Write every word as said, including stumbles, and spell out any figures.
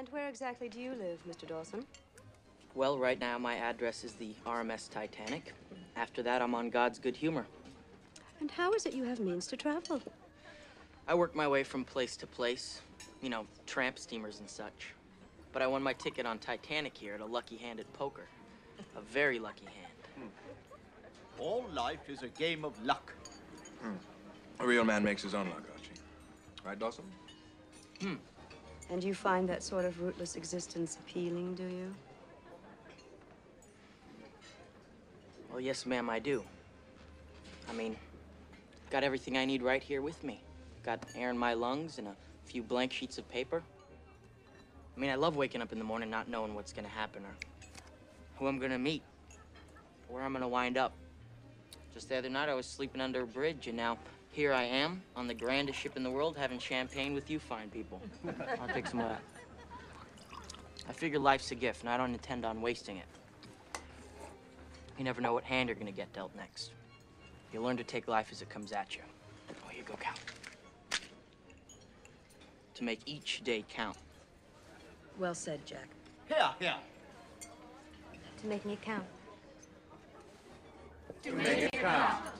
And where exactly do you live, Mister Dawson? Well, right now my address is the R M S Titanic. After that, I'm on God's good humor. And how is it you have means to travel? I work my way from place to place, you know, tramp steamers and such. But I won my ticket on Titanic here at a lucky hand at poker. A very lucky hand. Hmm. All life is a game of luck. Hmm. A real man makes his own luck, Archie. Right, Dawson? Hmm. And you find that sort of rootless existence appealing, do you? Well, yes, ma'am, I do. I mean, got everything I need right here with me. Got air in my lungs and a few blank sheets of paper. I mean, I love waking up in the morning not knowing what's gonna happen or who I'm gonna meet, or where I'm gonna wind up. Just the other night, I was sleeping under a bridge, and now here I am on the grandest ship in the world having champagne with you fine people. I'll take some of that. I figure life's a gift, and I don't intend on wasting it. You never know what hand you're gonna get dealt next. You learn to take life as it comes at you. Oh, here you go, Cal. To make each day count. Well said, Jack. Here, here. To make it count. To make it count.